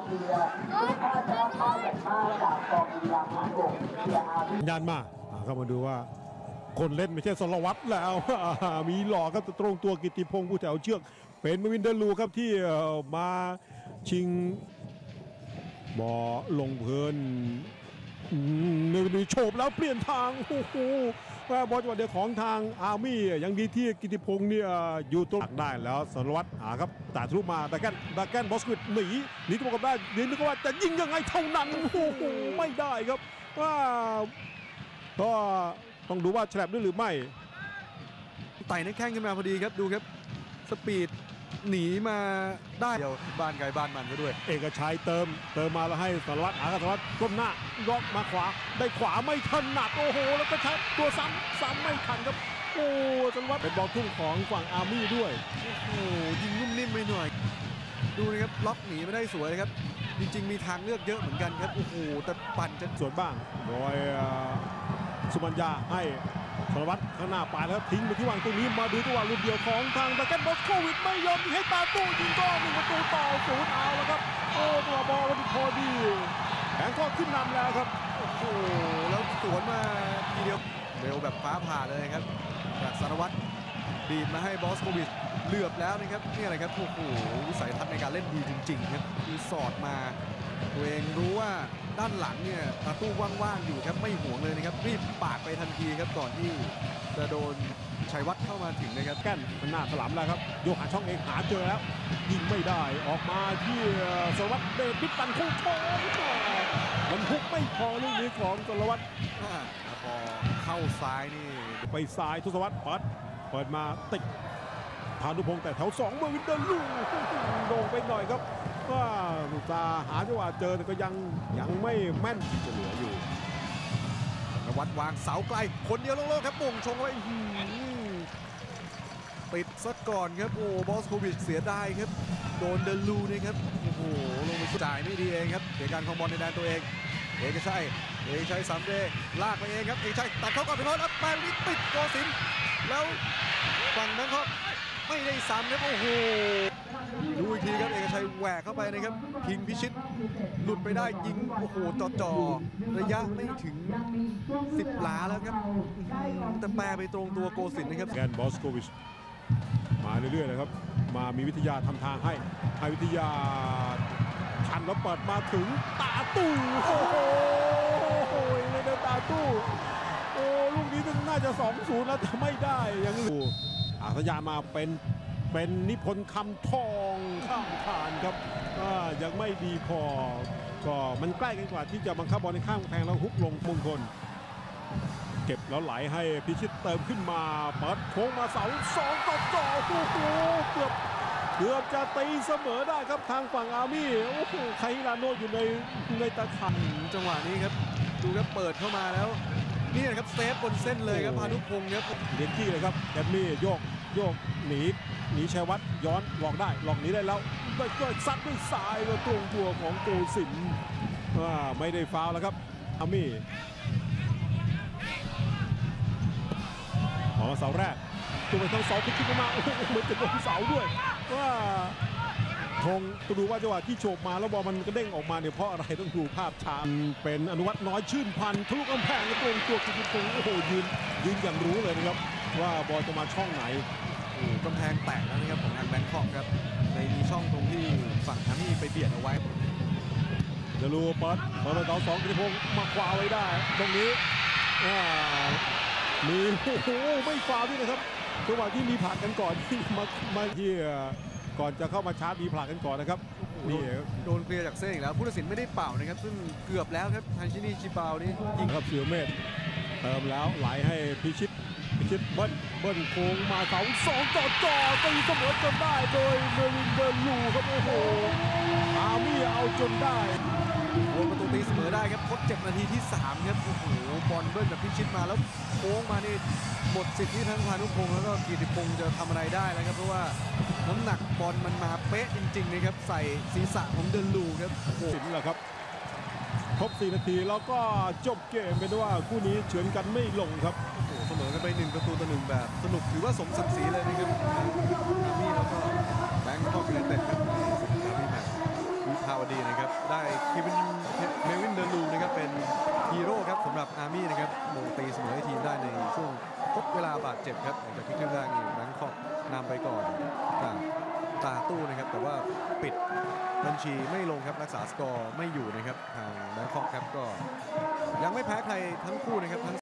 ยานมาเข้ามาดูว่าคนเล่นไม่ใช่สรวัตรแล้วมีหล่อครับตรงตัวกิติพงศ์ผู้แถวเชือกเป็นมาวินเดลูครับที่มาชิงบอลงเพลินมีโฉบแล้วเปลี่ยนทางโอ้โหบอลจังหวะเดียวของทางอาร์มี่ยังดีที่กิติพงศ์เนี่ยอยู่ตรงได้แล้วสรวัตรครับตัดทะลุมาดาแกนบอสกิดหนีตัวกับได้นึกว่าจะยิงยังไงเท่านั้นโอ้โหไม่ได้ครับว่าก็ต้องดูว่าแฉลบด้วยหรือไม่ไต่ในแข้งขึ้นมาพอดีครับดูครับสปีดหนีมาได้เดียวบ้านไกลบ้านมันก็ด้วยเอกชัยเติมมาแล้วให้สรวัตรสรวัตรก้มหน้าล็อกมาขวาได้ขวาไม่ถนัดโอ้โหแล้วก็ชัดตัวซ้ำไม่ทันครับโอ้สรวัตรเป็นบอลทุ่งของฝั่งอาร์มี่ด้วยโอ้โหยิงนุ่มนิ่มไปหน่อยดูนะครับล็อกหนีไม่ได้สวยครับจริงๆมีทางเลือกเยอะเหมือนกันครับโอ้โหแต่ปั่นจะสวนบ้างโดยสุมัญญาให้สรวัตรข้างหน้าปาแล้วทิ้งไปที่วางตรงนี้มาดูตัวรุ่นเดียวของทางดาแกนบอสโควิดไม่ยอมให้ตาตู้ยิงก็1 ประตูต่อ 0เอาแล้วครับโอ้ตัวบอลพอดีแบงคอกขึ้นนำแล้วครับโอ้โหแล้วสวนมาทีเดียวเร็วแบบฟ้าผ่าเลยครับจากสรวัตรดีดมาให้บอสโควิดเหลือบแล้วนะครับนี่อะไรครับโอ้โหวิสัยทัศน์ในการเล่นดีจริงๆครับคือสอดมาตัวเองรู้ว่าด้านหลังเนี่ยตาตู้ว่างๆอยู่ครับไม่ห่วงเลยนะครับรีบปาดไปทันทีครับก่อนที่จะโดนชัยวัฒน์เข้ามาถึงนะครับแก้นหน้าถลำแล้วครับโยกหาช่องเองหาเจอแล้วยิงไม่ได้ออกมาที่สรวัตรเดชพิตันคู่โชว์มันพุกไม่พอลูกนี้ของสรวัตรพอเข้าซ้ายนี่ไปซ้ายทศวรรษเปิดมาติดพานุพงษ์แต่แถว2เมื่อวินเดอร์ลูโด่งไปหน่อยครับว่าตาหาจังหวะเจอแต่ก็ยังไม่แม่นจะเหลืออยู่วัดวางเสาไกลคนเดียวโล่งๆครับบ่งชงไว้ปิดซะก่อนครับโอ้บอสโควิดเสียดายครับโดนเดลูนี่ครับโอ้โหลงไปจ่ายไม่ดีเองครับเสียการครองบอลในแดนตัวเองเอกชัยสามเดลากไปเองครับเอกชัยตัดเข้าก่อนไปโทษแล้วแปงนี้ปิดโกสินแล้วฝั่งนั้นเขาไม่ได้ซ้ำครับโอ้โหดูอีกทีครับเอกชัยแหวกเข้าไปนะครับพิงพิชิตหลุดไปได้ยิงโอ้โหจ่อระยะไม่ถึง10 หลาแล้วครับแต่แปรไปตรงตัวโกสินนะครับแกนบอสโควิชมาเรื่อยๆเลยครับมามีวิทยาทำทางให้วิทยาทันแล้วเปิดมาถึงตาตู้โอ้โหเลยเดินตาตู้โอ้ลูกนี้น่าจะ 2-0 แล้วแต่ไม่ได้ยังอยู่อาสยามาเป็นนิพนธ์คำทองข้ามผ่านครับยังไม่ดีพอก็มันใกล้กันกว่าที่จะบังคับบอลในข้างแพงแล้วฮุกลงมงคลเก็บแล้วไหลให้พิชิตเติมขึ้นมาเปิดโค้งมาเสา2ต่อโอ้โหเกือบจะตีเสมอได้ครับทางฝั่งอาร์มี่โอ้โหไคฮิราโนะอยู่ในตะข่ายจังหวะนี้ครับดูครับเปิดเข้ามาแล้วนี่นะครับเซฟบนเส้นเลยครับพานุพงศ์ครับเดนกี้เลยครับแกมมี่โยกหนีชัยวัฒน์ย้อนหลอกหนีได้แล้วก็ซัดด้วยซ้ายตรงตัวของโกสินไม่ได้ฟาวแล้วครับอาร์มี่ออกเสาแรกตัวไปทั้ง2ขึ้นมาโอ้โหเหมือนจะโดนเสาด้วยว่าธงต้องดูว่าจังหวะที่โฉบมาแล้วบอลมันก็เด้งออกมาเนี่ยเพราะอะไรต้องดูภาพช้าเป็นอนุวัฒน์น้อยชื่นพันทะลุกำแพงตรงตัวกิติพงศ์โอ้โหยืนอย่างรู้เลยนะครับว่าบอลจะมาช่องไหนกำแพงแตกแล้วนะครับของทางแบงคอกครับในมีช่องตรงที่ฝั่งอาร์มี่ไปเบียดเอาไว้จะรู้เปิดต่อ2กิติพงศ์มาคว้าไว้ได้ตรงนี้มีโอ้โหไม่ฟาวด้วยนะครับจังหวะที่มีผลักกันก่อนที่มาที่ก่อนจะเข้ามาชาร์จมีผลักกันก่อนนะครับนี่โดนเคลียร์จากเส้นอีกแล้วผู้ตัดสินไม่ได้เป่านะครับซึ่งเกือบแล้วครับทันชินีชิเปานี่ยิงครับเสือเมธเติมแล้วไหลให้พิชิตเบิ้ลโค้งมาเสา2ต่อตีเสมอจนได้โดยเมรินเดอร์ลูครับโอ้โหอาร์มี่เอาจนได้วนประตูตีเสมอได้ครับทด7 นาทีที่3ครับโอ้โหบอลเบิ้ลจากพิชิตมาแล้วโค้งมานี่หมดสิทธิ์ที่ทั้งพานุพงศ์แล้วก็กิติพงศ์จะทำอะไรได้แล้วครับเพราะว่าน้ำหนักบอลมันมาเป๊ะจริงๆนะครับใส่ศีรษะของเดอร์ลูครับโอ้โหนี่แหละครับครบ4 นาทีแล้วก็จบเกมเป็นว่าคู่นี้เฉือนกันไม่ลงครับเสมอกันไป1 ประตูต่อ 1แบบสนุกถือว่าสมศักดิ์ศรีเลยนะครับอาร์มี่แล้วก็แบงคอกยูไนเต็ดครับในศึกดาร์บี้แมตช์พาวดีนะครับได้เมวินเดลูนะครับเป็นฮีโร่ครับสำหรับอาร์มี่นะครับโมงตีเสมอให้ทีมได้ในช่วงทดเวลาบาดเจ็บครับหลังจากที่ครึ่งแรกนี่แบงคอกนำไปก่อนจากตาตู้นะครับแต่ว่าปิดบัญชีไม่ลงครับรักษาสกอร์ไม่อยู่นะครับทางแบงคอกครับก็ยังไม่แพ้ใครทั้งคู่นะครับทั้ง